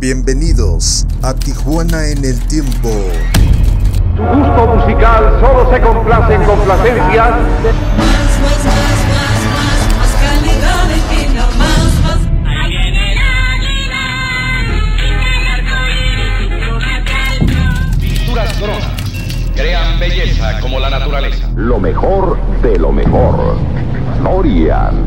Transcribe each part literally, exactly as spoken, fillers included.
Bienvenidos a Tijuana en el Tiempo. Tu gusto musical solo se complace en complacencias. Más, más, más, más, más, más calidad de vida, más, más. Ahí viene el águila, Pinturas Corona crean belleza como la naturaleza. Lo mejor de lo mejor. Dorian.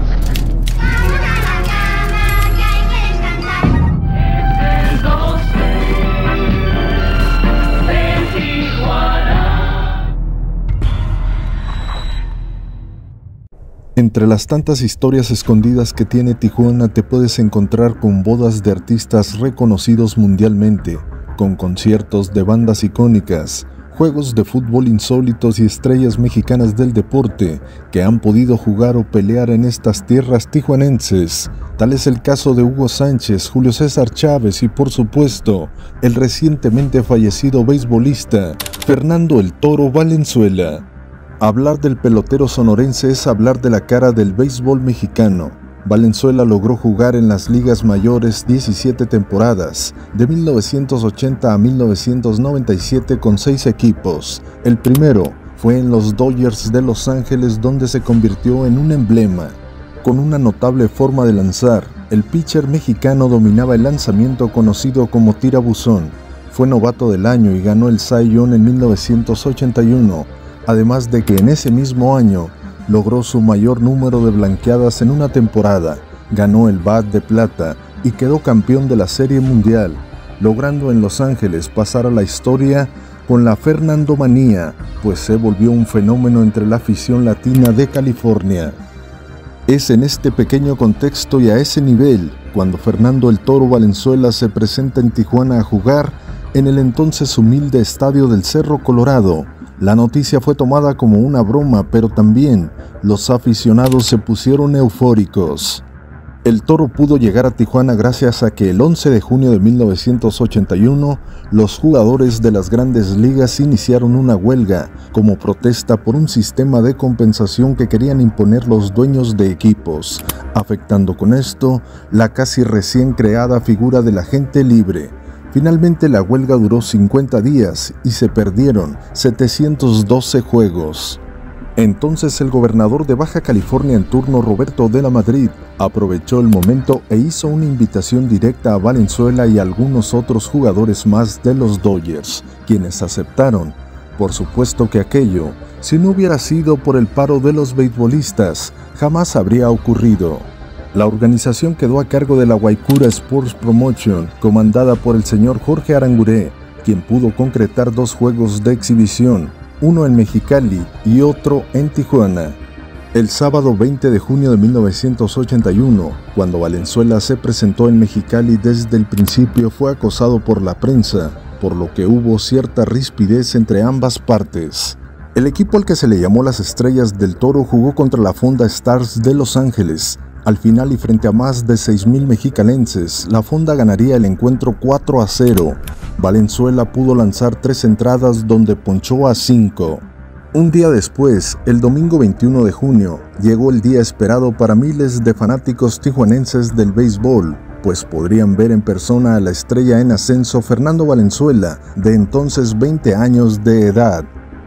Entre las tantas historias escondidas que tiene Tijuana te puedes encontrar con bodas de artistas reconocidos mundialmente, con conciertos de bandas icónicas, juegos de fútbol insólitos y estrellas mexicanas del deporte que han podido jugar o pelear en estas tierras tijuanenses. Tal es el caso de Hugo Sánchez, Julio César Chávez y, por supuesto, el recientemente fallecido beisbolista Fernando "El Toro" Valenzuela. Hablar del pelotero sonorense es hablar de la cara del béisbol mexicano. Valenzuela logró jugar en las ligas mayores diecisiete temporadas, de mil novecientos ochenta a mil novecientos noventa y siete con seis equipos. El primero fue en los Dodgers de Los Ángeles, donde se convirtió en un emblema. Con una notable forma de lanzar, el pitcher mexicano dominaba el lanzamiento conocido como tirabuzón. Fue novato del año y ganó el Cy Young en mil novecientos ochenta y uno. Además de que en ese mismo año logró su mayor número de blanqueadas en una temporada, ganó el Bat de Plata y quedó campeón de la Serie Mundial, logrando en Los Ángeles pasar a la historia con la Fernandomanía, pues se volvió un fenómeno entre la afición latina de California. Es en este pequeño contexto y a ese nivel cuando Fernando "El Toro" Valenzuela se presenta en Tijuana a jugar en el entonces humilde estadio del Cerro Colorado. La noticia fue tomada como una broma, pero también los aficionados se pusieron eufóricos. El Toro pudo llegar a Tijuana gracias a que el once de junio de mil novecientos ochenta y uno los jugadores de las grandes ligas iniciaron una huelga como protesta por un sistema de compensación que querían imponer los dueños de equipos, afectando con esto la casi recién creada figura del agente libre. Finalmente la huelga duró cincuenta días y se perdieron setecientos doce juegos. Entonces el gobernador de Baja California en turno, Roberto de la Madrid, aprovechó el momento e hizo una invitación directa a Valenzuela y a algunos otros jugadores más de los Dodgers, quienes aceptaron. Por supuesto que aquello, si no hubiera sido por el paro de los beisbolistas, jamás habría ocurrido. La organización quedó a cargo de la Guaycura Sports Promotion, comandada por el señor Jorge Aranguré, quien pudo concretar dos juegos de exhibición, uno en Mexicali y otro en Tijuana. El sábado veinte de junio de mil novecientos ochenta y uno, cuando Valenzuela se presentó en Mexicali, desde el principio fue acosado por la prensa, por lo que hubo cierta rispidez entre ambas partes. El equipo al que se le llamó las Estrellas del Toro jugó contra la Fonda Stars de Los Ángeles. Al final y frente a más de seis mil mexicalenses, la Fonda ganaría el encuentro cuatro a cero. Valenzuela pudo lanzar tres entradas donde ponchó a cinco. Un día después, el domingo veintiuno de junio, llegó el día esperado para miles de fanáticos tijuanenses del béisbol, pues podrían ver en persona a la estrella en ascenso Fernando Valenzuela, de entonces veinte años de edad.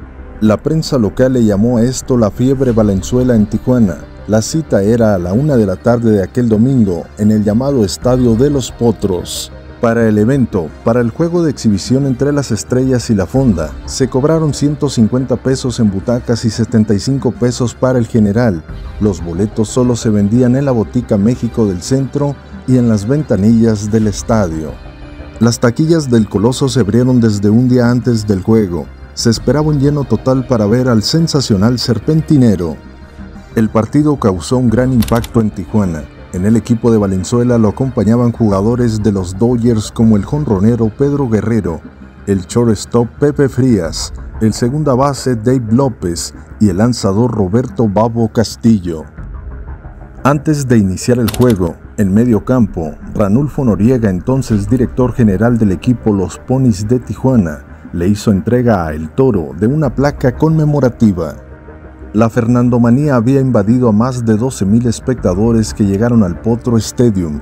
La prensa local le llamó a esto la fiebre Valenzuela en Tijuana. La cita era a la una de la tarde de aquel domingo en el llamado Estadio de los Potros. Para el evento, para el juego de exhibición entre las Estrellas y la Fonda, se cobraron ciento cincuenta pesos en butacas y setenta y cinco pesos para el general. Los boletos solo se vendían en la Botica México del centro y en las ventanillas del estadio. Las taquillas del Coloso se abrieron desde un día antes del juego. Se esperaba un lleno total para ver al sensacional serpentinero. El partido causó un gran impacto en Tijuana. En el equipo de Valenzuela lo acompañaban jugadores de los Dodgers como el jonronero Pedro Guerrero, el shortstop Pepe Frías, el segunda base Dave López y el lanzador Roberto Babo Castillo. Antes de iniciar el juego, en medio campo, Ranulfo Noriega, entonces director general del equipo Los Ponis de Tijuana, le hizo entrega a El Toro de una placa conmemorativa. La Fernandomanía había invadido a más de doce mil espectadores que llegaron al Potro Stadium.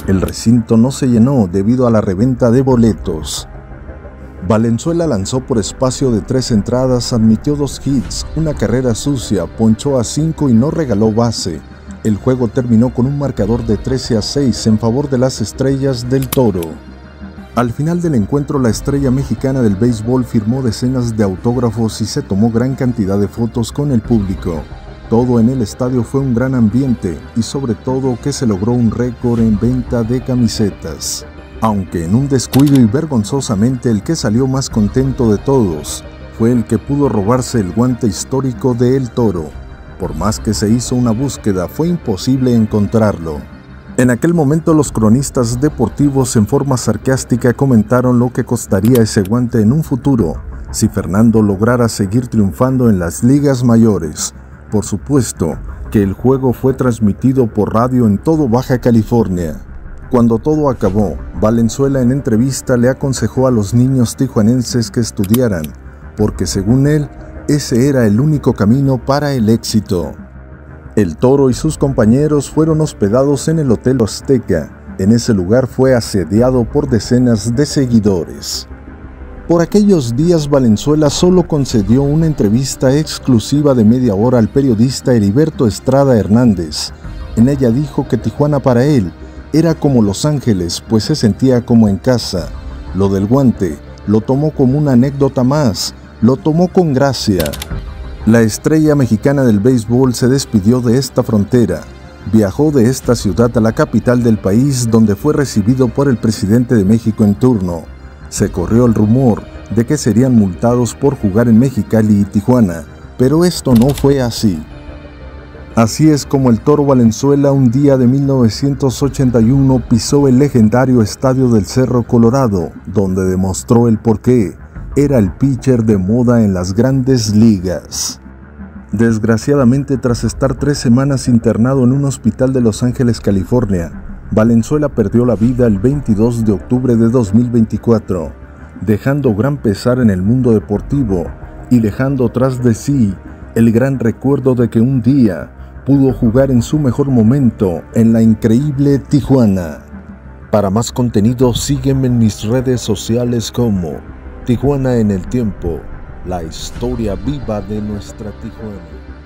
El recinto no se llenó debido a la reventa de boletos. Valenzuela lanzó por espacio de tres entradas, admitió dos hits, una carrera sucia, ponchó a cinco y no regaló base. El juego terminó con un marcador de trece a seis en favor de las Estrellas del Toro. Al final del encuentro, la estrella mexicana del béisbol firmó decenas de autógrafos y se tomó gran cantidad de fotos con el público. Todo en el estadio fue un gran ambiente y sobre todo que se logró un récord en venta de camisetas. Aunque en un descuido y vergonzosamente el que salió más contento de todos fue el que pudo robarse el guante histórico de El Toro. Por más que se hizo una búsqueda, fue imposible encontrarlo. En aquel momento los cronistas deportivos en forma sarcástica comentaron lo que costaría ese guante en un futuro si Fernando lograra seguir triunfando en las ligas mayores. Por supuesto que el juego fue transmitido por radio en todo Baja California. Cuando todo acabó, Valenzuela en entrevista le aconsejó a los niños tijuanenses que estudiaran, porque según él, ese era el único camino para el éxito. El Toro y sus compañeros fueron hospedados en el Hotel Azteca. En ese lugar fue asediado por decenas de seguidores. Por aquellos días, Valenzuela solo concedió una entrevista exclusiva de media hora al periodista Heriberto Estrada Hernández. En ella dijo que Tijuana para él era como Los Ángeles, pues se sentía como en casa. Lo del guante lo tomó como una anécdota más, lo tomó con gracia. La estrella mexicana del béisbol se despidió de esta frontera. Viajó de esta ciudad a la capital del país, donde fue recibido por el presidente de México en turno. Se corrió el rumor de que serían multados por jugar en Mexicali y Tijuana, pero esto no fue así. Así es como el Toro Valenzuela un día de mil novecientos ochenta y uno pisó el legendario estadio del Cerro Colorado, donde demostró el porqué era el pitcher de moda en las grandes ligas. Desgraciadamente, tras estar tres semanas internado en un hospital de Los Ángeles, California, Valenzuela perdió la vida el veintidós de octubre de dos mil veinticuatro, dejando gran pesar en el mundo deportivo y dejando tras de sí el gran recuerdo de que un día pudo jugar en su mejor momento en la increíble Tijuana. Para más contenido, sígueme en mis redes sociales como Tijuana en el Tiempo, la historia viva de nuestra Tijuana.